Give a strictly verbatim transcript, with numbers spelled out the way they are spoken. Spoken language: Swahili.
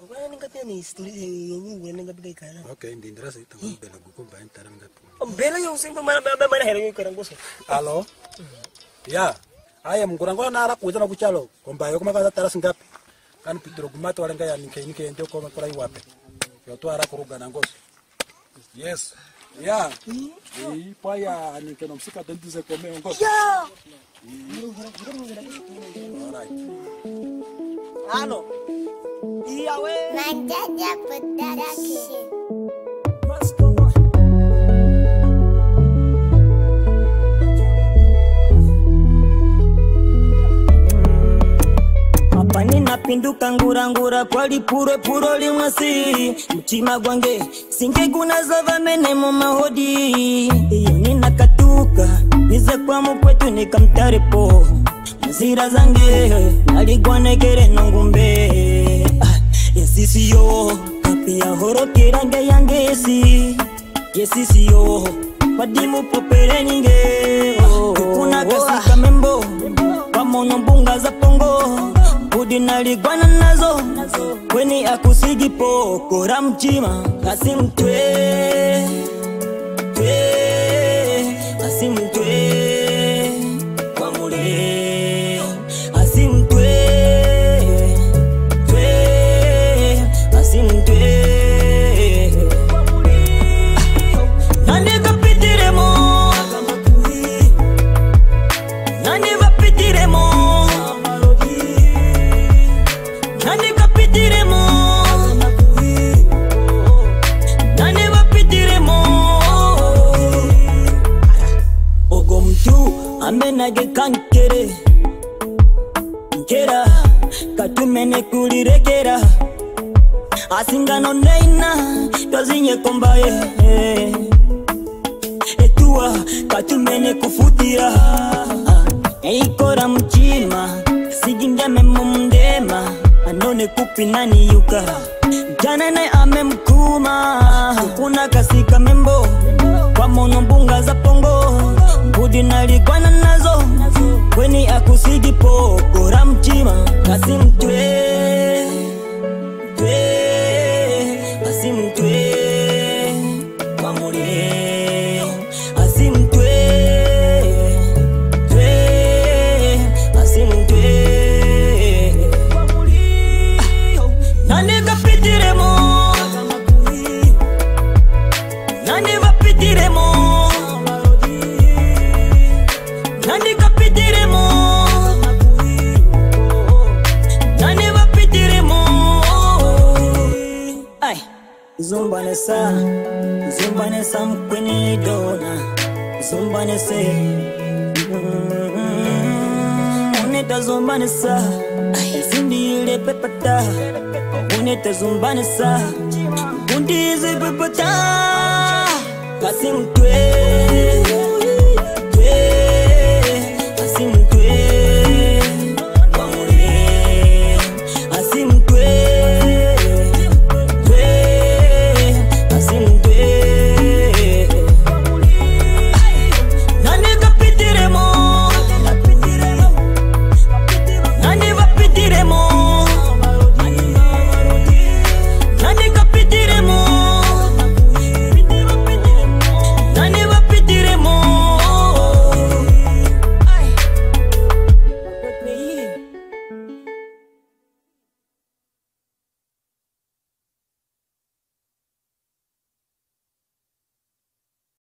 Bwana ningapi ni story yenyewe ningapi kai kana. Okay, ndindira sita ngobela gukumba entara ngapi. Mbela yo simba mana mana hero yo karangoso. Hello. Ya. Aya mkurangola nara kuza na kuchalo. Komba yo kuma kaza tarasi ngapi. Kan pitro gumato walenga ya nike nike ndio kwa kwa iwape. Yo to ara kuruga na ngoso. Yes. Ya. Eh paya nike no msika tendize komeo ngoso. Ya. Alright. Ano. Iya we. Manjanja Production. Apani napinduka ngurangura kwali puro puro limwasi mtima gwange singe guna zava mene mu mahodi iyo ninakatuka nize kwa mukwetu nikamtarepo mzira zange aligwanegere nongumbe yesisi yo kapia horo kirange yangesi yesisi yo padimu popere ninge kuna kasika membo pamono mbunga za pongo Budi naligwana nazo Weni akusigi poko ramchima Asimtwe Twe Asimtwe Kwa mule Asimtwe Twe Asimtwe Kwa mule Nande kapitiremo Nande vapitiremo Nani kapitiremo Nani vapitiremo Ogo mtu amenage kankere Nkera katumene kulirekera Asingano neina Tozinye kombaye Etua katumene kufutira Eikora mchima Sigindeme mumdema Anone kupi nani yuka Jana nae ame mkuma Kuna kasika membo Kwa mono mbunga za pongo Budi naligwana nazo Weni akusigi poko ramchima Kasimtwe Twe Asimtwe Kwa mule Asimtwe Twe Asimtwe Nani kapitiremo Nani vapitiremo Nani kapitiremo Nani vapitiremo Ay Zumbanesa Zumbanesa mkweni dona Zumbanese Uneta zumbanesa Sindile pepata Uneta zumbanesa Bundizi pepata Kasimtwe